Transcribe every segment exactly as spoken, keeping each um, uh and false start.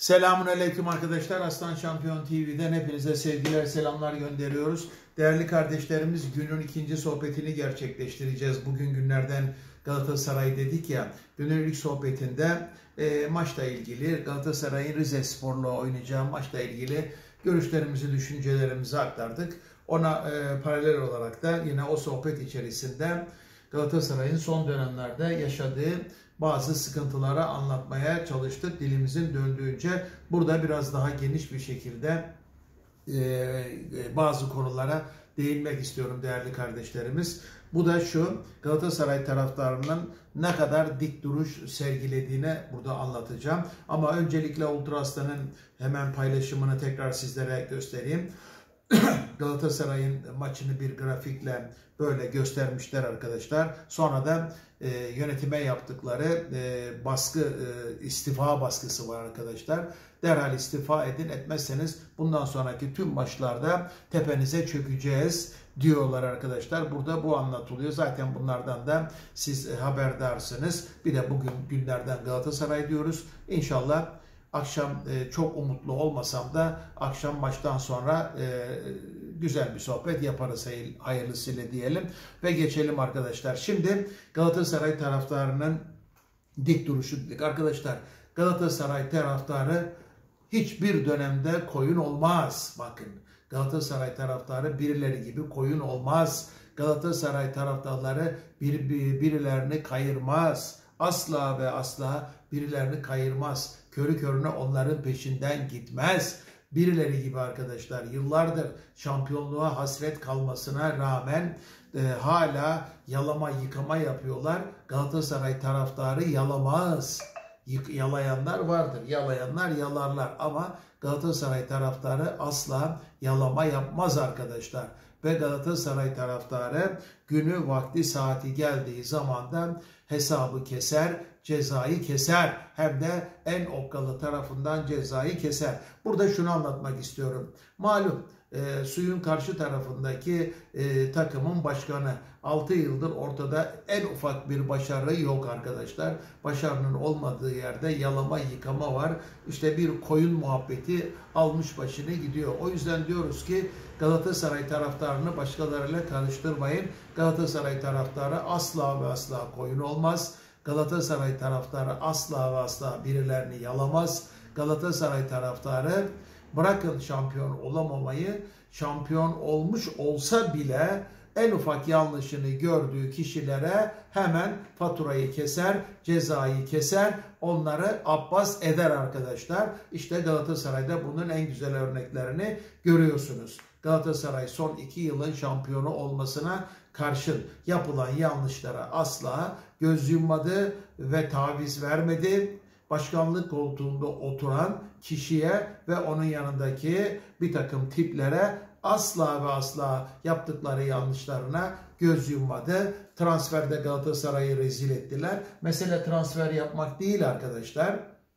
Selamun Aleyküm arkadaşlar. Aslan Şampiyon T V'den hepinize sevgiler, selamlar gönderiyoruz. Değerli kardeşlerimiz, günün ikinci sohbetini gerçekleştireceğiz. Bugün günlerden Galatasaray dedik ya. Günün ilk sohbetinde e, maçla ilgili, Galatasaray'ın Rizespor'la oynayacağı maçla ilgili görüşlerimizi, düşüncelerimizi aktardık. Ona e, paralel olarak da yine o sohbet içerisinde Galatasaray'ın son dönemlerde yaşadığı bazı sıkıntıları anlatmaya çalıştık dilimizin döndüğünce. Burada biraz daha geniş bir şekilde e, bazı konulara değinmek istiyorum değerli kardeşlerimiz. Bu da şu: Galatasaray taraftarının ne kadar dik duruş sergilediğini burada anlatacağım. Ama öncelikle Ultra Aslan'ın hemen paylaşımını tekrar sizlere göstereyim. Galatasaray'ın maçını bir grafikle böyle göstermişler arkadaşlar. Sonra da e, yönetime yaptıkları e, baskı, e, istifa baskısı var arkadaşlar. Derhal istifa edin, etmezseniz bundan sonraki tüm maçlarda tepenize çökeceğiz diyorlar arkadaşlar. Burada bu anlatılıyor. Zaten bunlardan da siz haberdarsınız. Bir de bugün günlerden Galatasaray diyoruz. İnşallah akşam e, çok umutlu olmasam da akşam maçtan sonra e, güzel bir sohbet yaparız hayırlısıyla diyelim ve geçelim arkadaşlar. Şimdi Galatasaray taraftarının dik duruşu dedik. Arkadaşlar, Galatasaray taraftarı hiçbir dönemde koyun olmaz. Bakın, Galatasaray taraftarı birileri gibi koyun olmaz. Galatasaray taraftarları bir, bir, birilerini kayırmaz. Asla ve asla birilerini kayırmaz. Körü körüne onların peşinden gitmez. Birileri gibi arkadaşlar, yıllardır şampiyonluğa hasret kalmasına rağmen e, hala yalama yıkama yapıyorlar. Galatasaray taraftarı yalamaz. Yık, yalayanlar vardır. Yalayanlar yalarlar ama Galatasaray taraftarı asla yalama yapmaz arkadaşlar. Ve Galatasaray taraftarı günü vakti saati geldiği zaman da hesabı keser, cezayı keser. Hem de en okkalı tarafından cezayı keser. Burada şunu anlatmak istiyorum. Malum e, suyun karşı tarafındaki e, takımın başkanı altı yıldır ortada en ufak bir başarı yok arkadaşlar. Başarının olmadığı yerde yalama yıkama var. İşte bir koyun muhabbeti almış başını gidiyor. O yüzden diyoruz ki Galatasaray taraftarını başkalarıyla karıştırmayın. Galatasaray taraftarı asla ve asla koyun olmaz. Galatasaray taraftarı asla ve asla birilerini yalamaz. Galatasaray taraftarı bırakın şampiyon olamamayı, şampiyon olmuş olsa bile en ufak yanlışını gördüğü kişilere hemen faturayı keser, cezayı keser, onları abbas eder arkadaşlar. İşte Galatasaray'da bunun en güzel örneklerini görüyorsunuz. Galatasaray son iki yılın şampiyonu olmasına karşın yapılan yanlışlara asla göz yummadı ve taviz vermedi. Başkanlık koltuğunda oturan kişiye ve onun yanındaki bir takım tiplere asla ve asla yaptıkları yanlışlarına göz yummadı. Transferde Galatasaray'ı rezil ettiler. Mesele transfer yapmak değil arkadaşlar.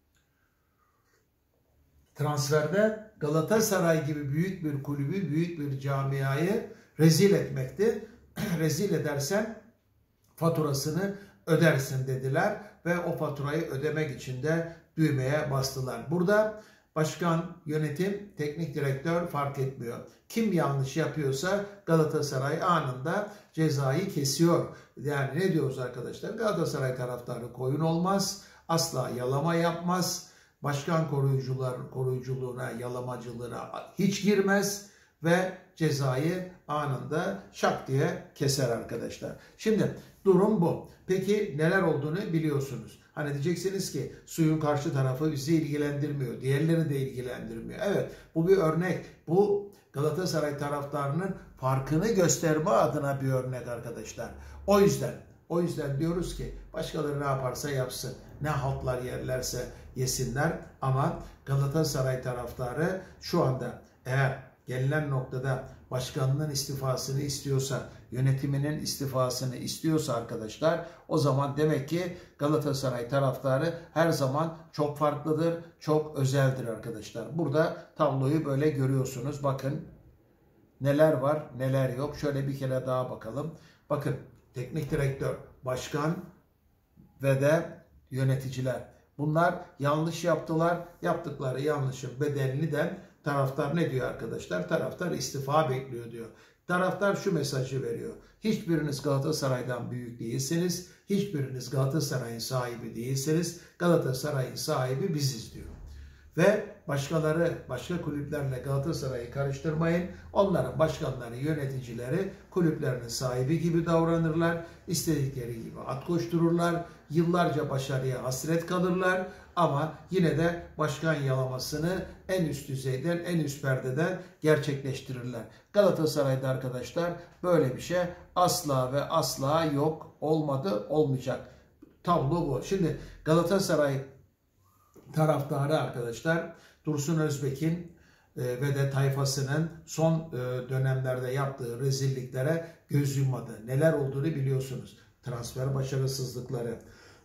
Transferde Galatasaray gibi büyük bir kulübü, büyük bir camiayı rezil etmekti. Rezil edersen faturasını ödersin dediler ve o faturayı ödemek için de düğmeye bastılar. Burada başkan, yönetim, teknik direktör fark etmiyor. Kim yanlış yapıyorsa Galatasaray anında cezayı kesiyor. Yani ne diyoruz arkadaşlar? Galatasaray taraftarı koyun olmaz, asla yalama yapmaz. Başkan koruyucular koruyuculuğuna, yalamacılığına hiç girmez ve cezayı anında şak diye keser arkadaşlar. Şimdi durum bu. Peki neler olduğunu biliyorsunuz. Hani diyeceksiniz ki suyun karşı tarafı bizi ilgilendirmiyor, diğerleri de ilgilendirmiyor. Evet, bu bir örnek. Bu Galatasaray taraftarının farkını gösterme adına bir örnek arkadaşlar. O yüzden O yüzden diyoruz ki başkaları ne yaparsa yapsın, ne haltlar yerlerse yesinler, ama Galatasaray taraftarı şu anda eğer gelinen noktada başkanının istifasını istiyorsa, yönetiminin istifasını istiyorsa arkadaşlar, o zaman demek ki Galatasaray taraftarı her zaman çok farklıdır, çok özeldir arkadaşlar. Burada tabloyu böyle görüyorsunuz. Bakın neler var, neler yok. Şöyle bir kere daha bakalım. Bakın, teknik direktör, başkan ve de yöneticiler. Bunlar yanlış yaptılar. Yaptıkları yanlışın bedelini de taraftar ne diyor arkadaşlar? Taraftar istifa bekliyor diyor. Taraftar şu mesajı veriyor. Hiçbiriniz Galatasaray'dan büyük değilsiniz. Hiçbiriniz Galatasaray'ın sahibi değilsiniz. Galatasaray'ın sahibi biziz diyor. Ve başkaları, başka kulüplerle Galatasaray'ı karıştırmayın. Onların başkanları, yöneticileri kulüplerinin sahibi gibi davranırlar. İstedikleri gibi at koştururlar. Yıllarca başarıya hasret kalırlar. Ama yine de başkan yalamasını en üst düzeyden, en üst perdeden gerçekleştirirler. Galatasaray'da arkadaşlar böyle bir şey asla ve asla yok, olmadı, olmayacak. Tablo bu. Şimdi Galatasaray taraftarı arkadaşlar Dursun Özbek'in e, ve de tayfasının son e, dönemlerde yaptığı rezilliklere göz yummadı. Neler olduğunu biliyorsunuz. Transfer başarısızlıkları,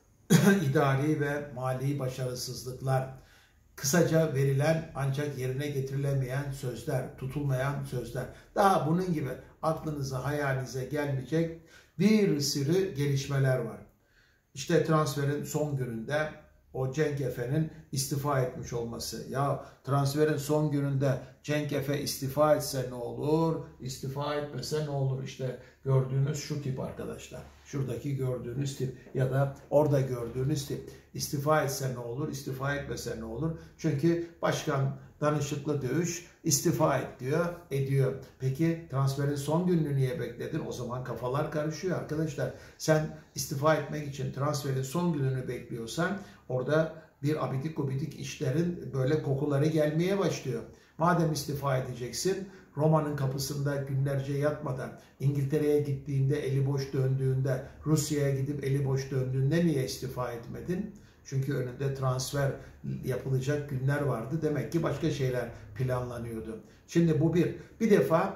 idari ve mali başarısızlıklar, kısaca verilen ancak yerine getirilemeyen sözler, tutulmayan sözler. Daha bunun gibi aklınıza, hayalinize gelmeyecek bir sürü gelişmeler var. İşte transferin son gününde o Cenk Efe'nin istifa etmiş olması. Ya transferin son gününde Cenk Efe istifa etse ne olur, istifa etmese ne olur? İşte gördüğünüz şu tip arkadaşlar. Şuradaki gördüğünüz tip ya da orada gördüğünüz tip. İstifa etse ne olur, istifa etmese ne olur? Çünkü başkan danışıklı dövüş istifa et diyor, ediyor. Peki transferin son gününü niye bekledin? O zaman kafalar karışıyor arkadaşlar. Sen istifa etmek için transferin son gününü bekliyorsan orada bir abidik gubidik işlerin böyle kokuları gelmeye başlıyor. Madem istifa edeceksin, Roma'nın kapısında günlerce yatmadan, İngiltere'ye gittiğinde eli boş döndüğünde, Rusya'ya gidip eli boş döndüğünde niye istifa etmedin? Çünkü önünde transfer yapılacak günler vardı. Demek ki başka şeyler planlanıyordu. Şimdi bu bir. Bir defa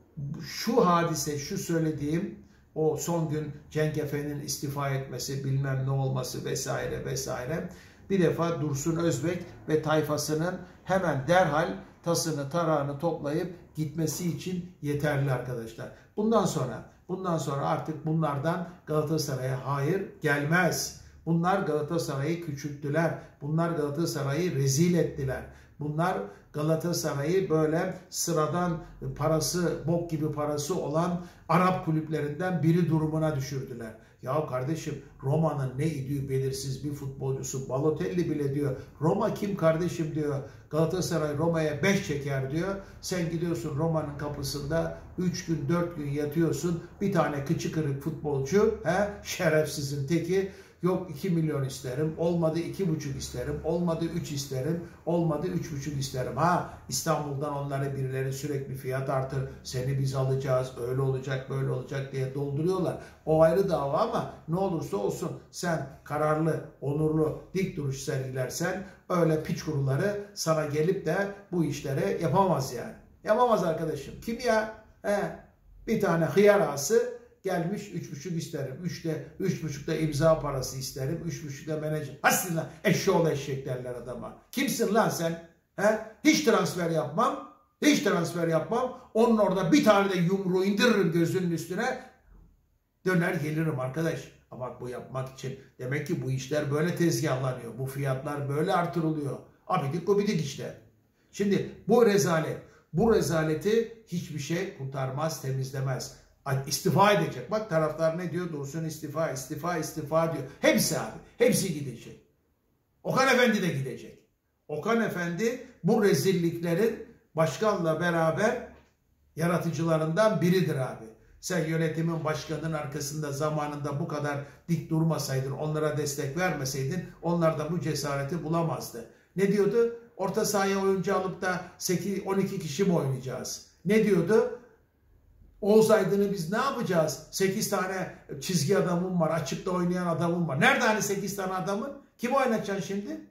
şu hadise, şu söylediğim o son gün Cenk Efe'nin istifa etmesi, bilmem ne olması vesaire vesaire. Bir defa Dursun Özbek ve tayfasının hemen derhal tasını tarağını toplayıp gitmesi için yeterli arkadaşlar. Bundan sonra bundan sonra artık bunlardan Galatasaray'a hayır gelmez. Bunlar Galatasaray'ı küçülttüler. Bunlar Galatasaray'ı rezil ettiler. Bunlar Galatasaray'ı böyle sıradan parası, bok gibi parası olan Arap kulüplerinden biri durumuna düşürdüler. Ya kardeşim Roma'nın ne idüğü belirsiz bir futbolcusu Balotelli bile diyor. Roma kim kardeşim diyor. Galatasaray Roma'ya beş çeker diyor. Sen gidiyorsun Roma'nın kapısında üç gün dört gün yatıyorsun. Bir tane kıçı kırık futbolcu, he, şerefsizin teki. Yok iki milyon isterim, olmadı iki buçuk isterim, olmadı üç isterim, olmadı üç buçuk isterim. Ha İstanbul'dan onlara birileri sürekli fiyat artır, seni biz alacağız, öyle olacak, böyle olacak diye dolduruyorlar. O ayrı dava ama ne olursa olsun sen kararlı, onurlu, dik duruş sergilersen öyle piç kuruları sana gelip de bu işleri yapamaz yani. Yapamaz arkadaşım. Kim ya? He, bir tane hıyar ağası gelmiş üç buçuk isterim. Üçte, üç buçukta imza parası isterim. Üç buçukta menajer. Hastin lan eşşoğlu eşek derler adama. Kimsin lan sen? He? Hiç transfer yapmam. Hiç transfer yapmam. Onun orada bir tane de yumruğu indiririm gözünün üstüne. Döner gelirim arkadaş. Ama bu yapmak için demek ki bu işler böyle tezgahlanıyor. Bu fiyatlar böyle artırılıyor. Abidik gubidik işte. Şimdi bu rezalet. Bu rezaleti hiçbir şey kurtarmaz, temizlemez. İstifa edecek. Bak taraftar ne diyor? Dursun istifa, istifa, istifa diyor. Hepsi abi. Hepsi gidecek. Okan Efendi de gidecek. Okan Efendi bu rezilliklerin başkanla beraber yaratıcılarından biridir abi. Sen yönetimin başkanının arkasında zamanında bu kadar dik durmasaydın, onlara destek vermeseydin onlar da bu cesareti bulamazdı. Ne diyordu? Orta sahaya oyuncu alıp da sekiz on iki kişi mi oynayacağız? Ne diyordu? Oğuz Aydın'ı biz ne yapacağız? sekiz tane çizgi adamım var. Açıkta oynayan adamım var. Nerede hani sekiz tane adamın? Kim oynatacaksın şimdi?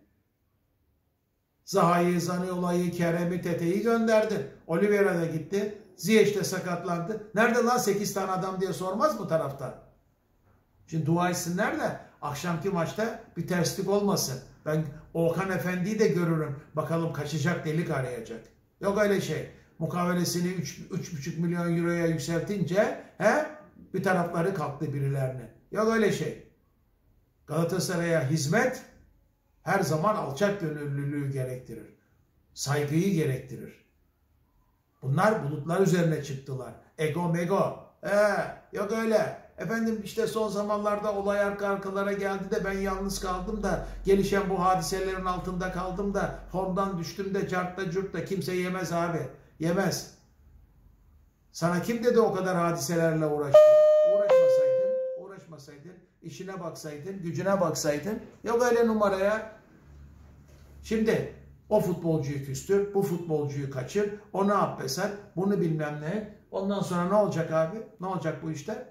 Zaha'yı, Zaniola'yı, Kerem'i, Tete'yi gönderdin. Oliveira da gitti. Ziyech de sakatlandı. Nerede lan sekiz tane adam diye sormaz mı taraftar? Şimdi dua etsinler de akşamki maçta bir terslik olmasın. Ben Okan Efendi'yi de görürüm. Bakalım kaçacak delik arayacak. Yok öyle şey. Mukavelesini üç buçuk milyon euroya yükseltince he, bir tarafları kalktı birilerine. Yok öyle şey. Galatasaray'a hizmet, her zaman alçak gönüllülüğü gerektirir. Saygıyı gerektirir. Bunlar bulutlar üzerine çıktılar. Ego mego. Ee, yok öyle. Efendim işte son zamanlarda olay arka arkalara geldi de ben yalnız kaldım da gelişen bu hadiselerin altında kaldım da formdan düştüm de cartta curtta kimse yemez abi. Yemez. Sana kim dedi o kadar hadiselerle uğraştın? Uğraşmasaydın, uğraşmasaydın, işine baksaydın, gücüne baksaydın. Yok öyle numaraya. Şimdi o futbolcuyu küstür, bu futbolcuyu kaçır, onu affeser, bunu bilmem ne. Ondan sonra ne olacak abi? Ne olacak bu işte?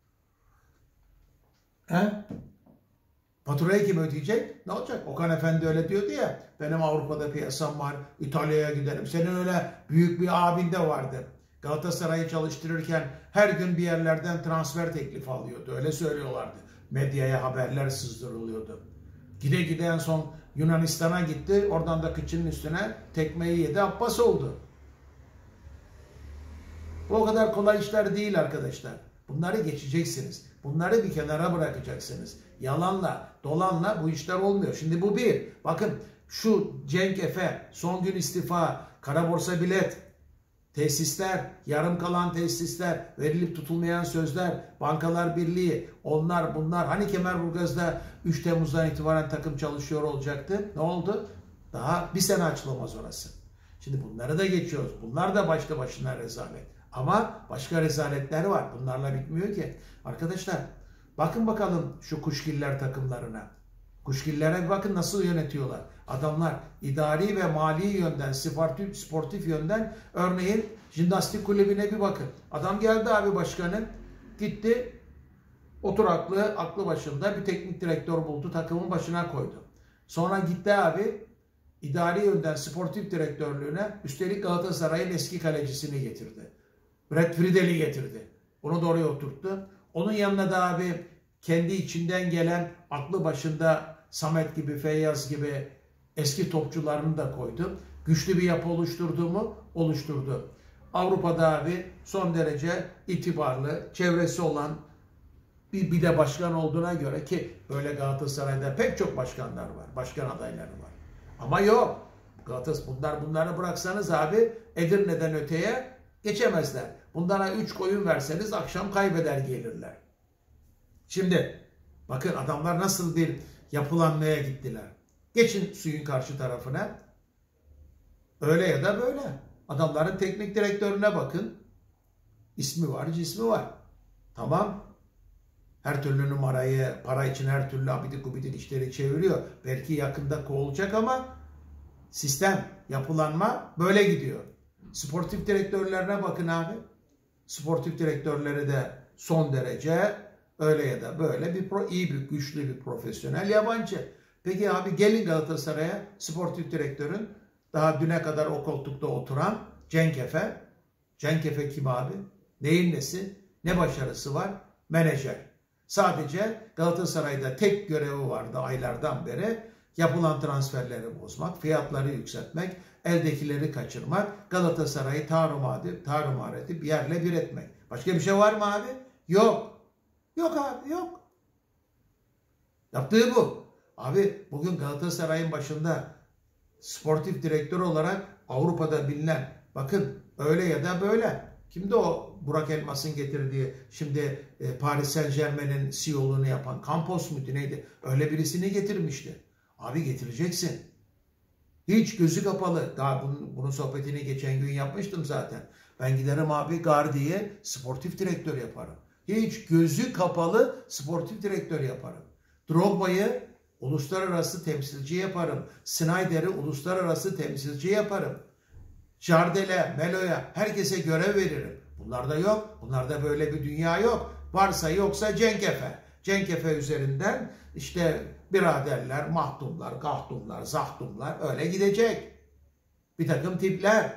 He? Faturayı kim ödeyecek? Ne olacak? Okan Efendi öyle diyordu ya. Benim Avrupa'da piyasam var. İtalya'ya giderim. Senin öyle büyük bir abin de vardı. Galatasaray'ı çalıştırırken her gün bir yerlerden transfer teklifi alıyordu. Öyle söylüyorlardı. Medyaya haberler sızdırılıyordu. Gide gide en son Yunanistan'a gitti. Oradan da kıçının üstüne tekmeyi yedi. Abbas oldu. Bu o kadar kolay işler değil arkadaşlar. Bunları geçeceksiniz. Bunları bir kenara bırakacaksınız. Yalanla, dolanla bu işler olmuyor. Şimdi bu bir. Bakın şu Cenk Efe, son gün istifa, kara borsa bilet, tesisler, yarım kalan tesisler, verilip tutulmayan sözler, Bankalar Birliği, onlar bunlar. Hani Kemerburgaz'da üç Temmuz'dan itibaren takım çalışıyor olacaktı. Ne oldu? Daha bir sene açılamaz orası. Şimdi bunları da geçiyoruz. Bunlar da başlı başına rezalet. Ama başka rezaletler var. Bunlarla bitmiyor ki. Arkadaşlar bakın bakalım şu kuşgiller takımlarına. Kuşgillere bir bakın nasıl yönetiyorlar. Adamlar idari ve mali yönden, sportif, sportif yönden örneğin jimnastik kulübüne bir bakın. Adam geldi abi başkanı. Gitti oturaklı, aklı başında bir teknik direktör buldu. Takımın başına koydu. Sonra gitti abi idari yönden sportif direktörlüğüne üstelik Galatasaray'ın eski kalecisini getirdi. Brad Friedel'i getirdi. Onu da oraya oturttu. Onun yanına da abi kendi içinden gelen aklı başında Samet gibi, Feyyaz gibi eski topçularını da koydu. Güçlü bir yapı oluşturdu mu? Oluşturdu. Avrupa'da abi son derece itibarlı, çevresi olan bir, bir de başkan olduğuna göre ki böyle Galatasaray'da pek çok başkanlar var. Başkan adayları var. Ama yok. Galatasaray bunlar bunları bıraksanız abi Edirne'den öteye geçemezler. Bunlara üç koyun verseniz akşam kaybeder gelirler. Şimdi bakın adamlar nasıl bir yapılanmaya gittiler. Geçin suyun karşı tarafına. Öyle ya da böyle. Adamların teknik direktörüne bakın. İsmi var, cismi var. Tamam. Her türlü numarayı, para için her türlü abidik gubidik işleri çeviriyor. Belki yakında kovulacak ama sistem, yapılanma böyle gidiyor. Sportif direktörlerine bakın abi. Sportif direktörleri de son derece öyle ya da böyle bir pro, iyi bir güçlü bir profesyonel yabancı. Peki abi gelin Galatasaray'a sportif direktörün daha düne kadar o koltukta oturan Cenk Efe. Cenk Efe kim abi? Neyin nesi? Ne başarısı var? Menajer. Sadece Galatasaray'da tek görevi vardı aylardan beri. Yapılan transferleri bozmak, fiyatları yükseltmek, eldekileri kaçırmak, Galatasaray'ı tarumar edip, tarumar edip yerle bir etmek. Başka bir şey var mı abi? Yok. Yok abi yok. Yaptığı bu. Abi bugün Galatasaray'ın başında sportif direktör olarak Avrupa'da bilinen, bakın öyle ya da böyle. Kimdi o Burak Elmas'ın getirdiği şimdi e, Paris Saint-Germain'in C E O'luğunu yapan Campos muydu neydi? Öyle birisini getirmişti. Abi getireceksin. Hiç gözü kapalı. Daha bunun, bunun sohbetini geçen gün yapmıştım zaten. Ben giderim abi Gardi'ye sportif direktör yaparım. Hiç gözü kapalı sportif direktör yaparım. Drogba'yı uluslararası temsilci yaparım. Snyder'i uluslararası temsilci yaparım. Jardel'e, Melo'ya herkese görev veririm. Bunlarda yok. Bunlarda böyle bir dünya yok. Varsa yoksa Cenk Efe. Cenk Efe üzerinden işte biraderler, mahdumlar, gahdumlar, zahdumlar öyle gidecek. Bir takım tipler.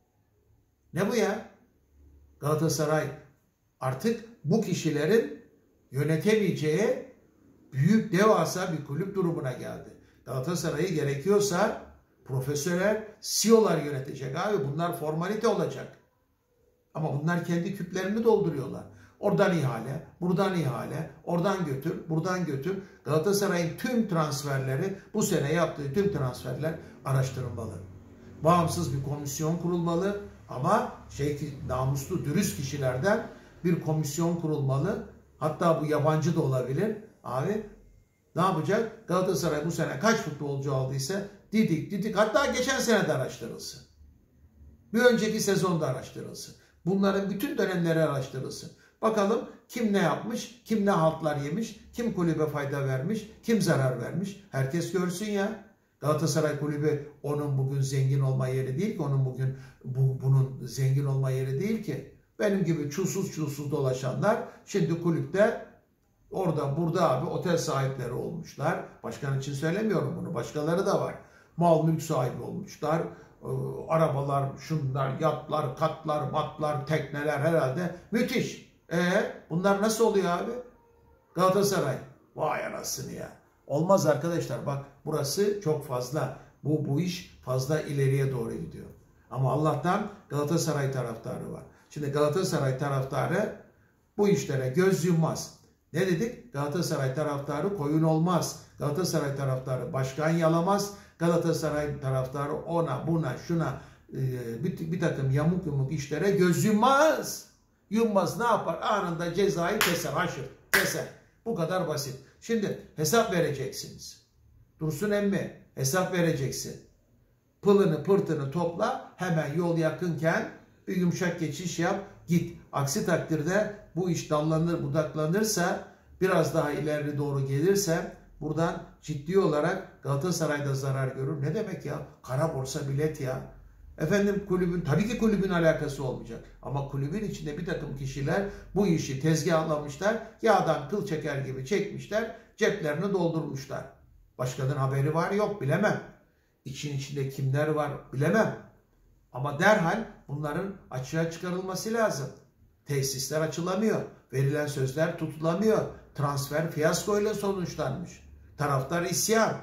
Ne bu ya? Galatasaray artık bu kişilerin yönetemeyeceği büyük devasa bir kulüp durumuna geldi. Galatasaray'ı gerekiyorsa profesyonel C E O'lar yönetecek abi. Bunlar formalite olacak. Ama bunlar kendi küplerini dolduruyorlar. Oradan ihale, buradan ihale, oradan götür, buradan götür. Galatasaray'ın tüm transferleri, bu sene yaptığı tüm transferler araştırılmalı. Bağımsız bir komisyon kurulmalı ama şey, namuslu, dürüst kişilerden bir komisyon kurulmalı. Hatta bu yabancı da olabilir. Abi ne yapacak? Galatasaray bu sene kaç futbolcu aldıysa didik didik, hatta geçen sene de araştırılsın. Bir önceki sezonda araştırılsın. Bunların bütün dönemleri araştırılsın. Bakalım kim ne yapmış, kim ne haltlar yemiş, kim kulübe fayda vermiş, kim zarar vermiş. Herkes görsün ya. Galatasaray kulübü onun bugün zengin olma yeri değil ki. Onun bugün bu, bunun zengin olma yeri değil ki. Benim gibi çulsuz çulsuz dolaşanlar şimdi kulüpte orada burada abi otel sahipleri olmuşlar. Başkan için söylemiyorum bunu. Başkaları da var. Mal mülk sahibi olmuşlar. Ee, arabalar, şunlar, yatlar, katlar, matlar, tekneler herhalde. Müthiş. E bunlar nasıl oluyor abi? Galatasaray. Vay anasını ya. Olmaz arkadaşlar. Bak burası çok fazla. Bu, bu iş fazla ileriye doğru gidiyor. Ama Allah'tan Galatasaray taraftarı var. Şimdi Galatasaray taraftarı bu işlere göz yummaz. Ne dedik? Galatasaray taraftarı koyun olmaz. Galatasaray taraftarı başkan yalamaz. Galatasaray taraftarı ona buna şuna e, bir, bir takım yamuk yumuk işlere göz yummaz. Yummaz ne yapar? Anında cezayı keser, haşır, keser. Bu kadar basit. Şimdi hesap vereceksiniz. Dursun emmi hesap vereceksin. Pılını pırtını topla, hemen yol yakınken bir yumuşak geçiş yap, git. Aksi takdirde bu iş dallanır budaklanırsa, biraz daha ileri doğru gelirse buradan ciddi olarak Galatasaray'da zarar görür. Ne demek ya? Kara borsa bilet ya. Efendim kulübün, tabii ki kulübün alakası olmayacak. Ama kulübün içinde bir takım kişiler bu işi tezgahlamışlar. Yağdan kıl çeker gibi çekmişler. Ceplerini doldurmuşlar. Başkanın haberi var yok bilemem. İçin içinde kimler var bilemem. Ama derhal bunların açığa çıkarılması lazım. Tesisler açılamıyor. Verilen sözler tutulamıyor. Transfer fiyaskoyla sonuçlanmış. Taraftar isyan.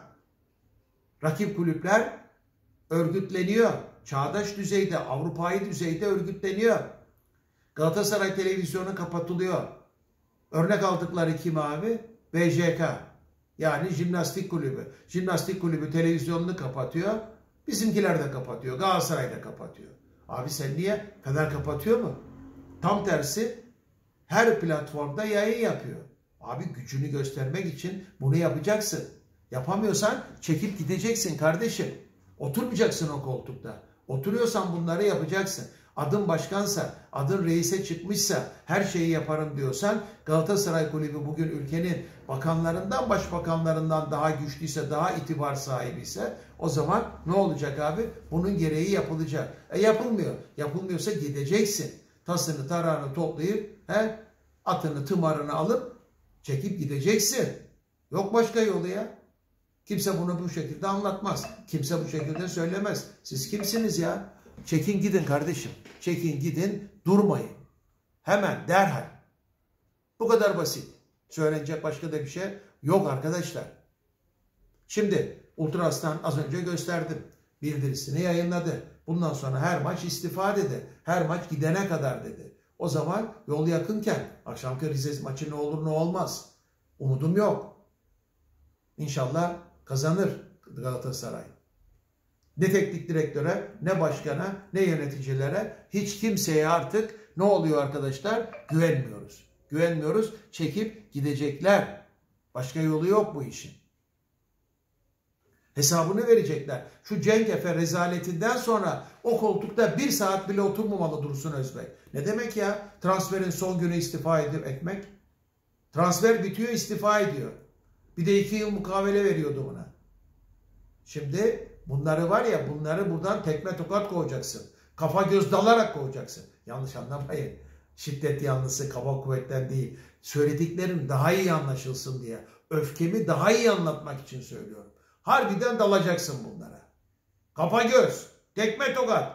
Rakip kulüpler örgütleniyor. Çağdaş düzeyde, Avrupa'yı düzeyde örgütleniyor. Galatasaray televizyonu kapatılıyor. Örnek aldıkları kim abi? B J K. Yani jimnastik kulübü. Jimnastik kulübü televizyonunu kapatıyor. Bizimkiler de kapatıyor. Galatasaray da kapatıyor. Abi sen niye? Fener kapatıyor mu? Tam tersi her platformda yayın yapıyor. Abi gücünü göstermek için bunu yapacaksın. Yapamıyorsan çekip gideceksin kardeşim. Oturmayacaksın o koltukta. Oturuyorsan bunları yapacaksın. Adın başkansa, adın reise çıkmışsa, her şeyi yaparım diyorsan, Galatasaray Kulübü bugün ülkenin bakanlarından, başbakanlarından daha güçlüyse, daha itibar sahibiyse, o zaman ne olacak abi? Bunun gereği yapılacak. E yapılmıyor. Yapılmıyorsa gideceksin. Tasını tarağını toplayıp, he, atını tımarını alıp çekip gideceksin. Yok başka yolu ya. Kimse bunu bu şekilde anlatmaz. Kimse bu şekilde söylemez. Siz kimsiniz ya? Çekin gidin kardeşim. Çekin gidin, durmayın. Hemen, derhal. Bu kadar basit. Söylenecek başka da bir şey yok arkadaşlar. Şimdi Ultras'tan az önce gösterdim. Bildirisini yayınladı. Bundan sonra her maç istifa dedi. Her maç gidene kadar dedi. O zaman yol yakınken akşamki Rize maçı ne olur ne olmaz. Umudum yok. İnşallah kazanır Galatasaray. Ne teknik direktöre, ne başkana, ne yöneticilere, hiç kimseye artık ne oluyor arkadaşlar? Güvenmiyoruz. Güvenmiyoruz. Çekip gidecekler. Başka yolu yok bu işin. Hesabını verecekler. Şu Cenk Efe rezaletinden sonra o koltukta bir saat bile oturmamalı Dursun Özbek. Ne demek ya? Transferin son günü istifa edip etmek. Transfer bitiyor, istifa ediyor. Bir de iki yıl mukavele veriyordu buna. Şimdi bunları var ya, bunları buradan tekme tokat koyacaksın. Kafa göz dalarak koyacaksın. Yanlış anlamayın. Şiddet yanlısı, kaba kuvvetten değil. Söylediklerim daha iyi anlaşılsın diye. Öfkemi daha iyi anlatmak için söylüyorum. Harbiden dalacaksın bunlara. Kafa göz, tekme tokat.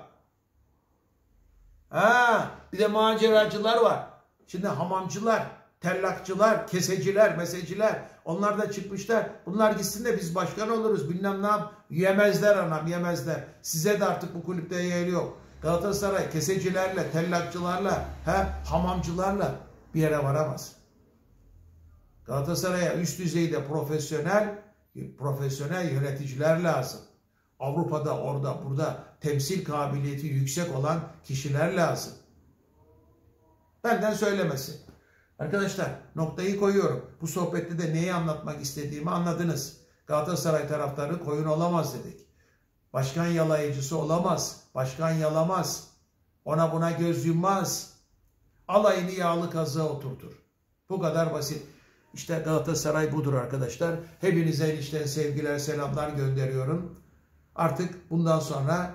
Ha, bir de maceracılar var. Şimdi hamamcılar, tellakçılar, keseciler, meseciler, onlar da çıkmışlar. Bunlar gitsin de biz başkan oluruz, bilmem ne yap. Yemezler anam, yemezler. Size de artık bu kulüpte yer yok. Galatasaray kesecilerle, tellakçılarla, he, hamamcılarla bir yere varamaz. Galatasaray'a üst düzeyde profesyonel profesyonel yöneticiler lazım. Avrupa'da, orada, burada temsil kabiliyeti yüksek olan kişiler lazım. Benden söylemesi. Arkadaşlar noktayı koyuyorum. Bu sohbette de neyi anlatmak istediğimi anladınız. Galatasaray taraftarı koyun olamaz dedik. Başkan yalayıcısı olamaz. Başkan yalamaz. Ona buna göz yummaz. Alayını yağlı kazığa oturtur. Bu kadar basit. İşte Galatasaray budur arkadaşlar. Hepinize içten sevgiler, selamlar gönderiyorum. Artık bundan sonra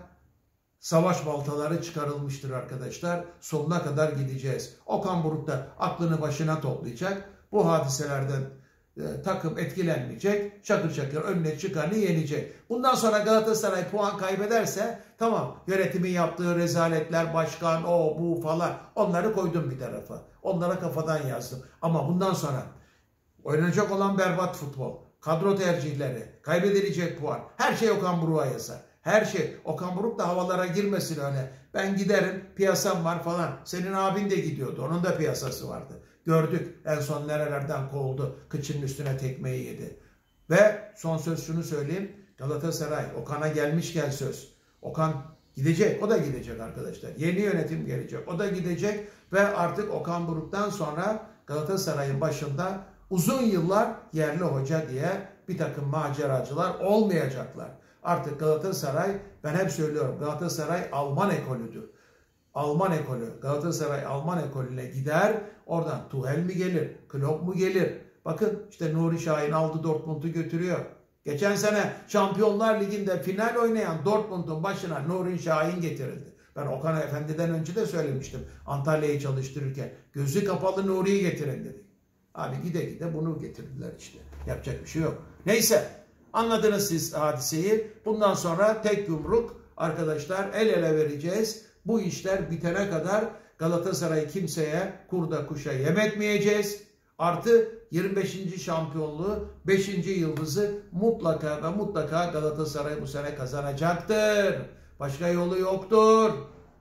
savaş baltaları çıkarılmıştır arkadaşlar. Sonuna kadar gideceğiz. Okan Buruk da aklını başına toplayacak. Bu hadiselerden e, takım etkilenmeyecek. Çakır çakır önüne çıkanı yenecek. Bundan sonra Galatasaray puan kaybederse tamam, yönetimin yaptığı rezaletler, başkan, o bu falan, onları koydum bir tarafa. Onlara kafadan yazdım. Ama bundan sonra oynanacak olan berbat futbol, kadro tercihleri, kaybedilecek puan, her şey Okan Buruk'a yazar. Her şey. Okan Buruk da havalara girmesin öyle. Ben giderim, piyasam var falan. Senin abin de gidiyordu. Onun da piyasası vardı. Gördük en son nerelerden kovuldu. Kıçının üstüne tekmeyi yedi. Ve son söz şunu söyleyeyim. Galatasaray, Okan'a gelmişken söz. Okan gidecek. O da gidecek arkadaşlar. Yeni yönetim gelecek. O da gidecek. Ve artık Okan Buruk'tan sonra Galatasaray'ın başında uzun yıllar yerli hoca diye bir takım maceracılar olmayacaklar. Artık Galatasaray, ben hep söylüyorum, Galatasaray Alman ekolüdür. Alman ekolü, Galatasaray Alman ekolüne gider, oradan Tuchel mi gelir, Klopp mu gelir? Bakın işte Nuri Şahin aldı Dortmund'u götürüyor. Geçen sene Şampiyonlar Ligi'nde final oynayan Dortmund'un başına Nuri Şahin getirildi. Ben Okan Efendi'den önce de söylemiştim Antalya'yı çalıştırırken. Gözü kapalı Nuri'yi getirin dedik. Abi gide gide bunu getirdiler işte. Yapacak bir şey yok. Neyse. Anladınız siz hadiseyi. Bundan sonra tek yumruk arkadaşlar, el ele vereceğiz. Bu işler bitene kadar Galatasaray'ı kimseye kurda kuşa yem etmeyeceğiz. Artı yirmi beşinci şampiyonluğu, beşinci yıldızı mutlaka ve mutlaka Galatasaray bu sene kazanacaktır. Başka yolu yoktur.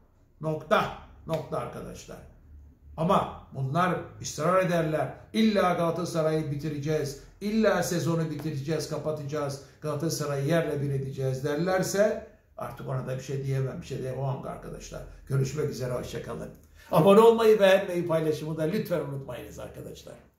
Nokta. Nokta arkadaşlar. Ama bunlar ısrar ederler. İlla Galatasaray'ı bitireceğiz. İlla sezonu bitireceğiz, kapatacağız. Galatasaray'ı yerle bir edeceğiz derlerse artık ona da bir şey diyemem. Bir şey diyemem arkadaşlar. Görüşmek üzere. Hoşça kalın. Abone olmayı, beğenmeyi, paylaşımı da lütfen unutmayınız arkadaşlar.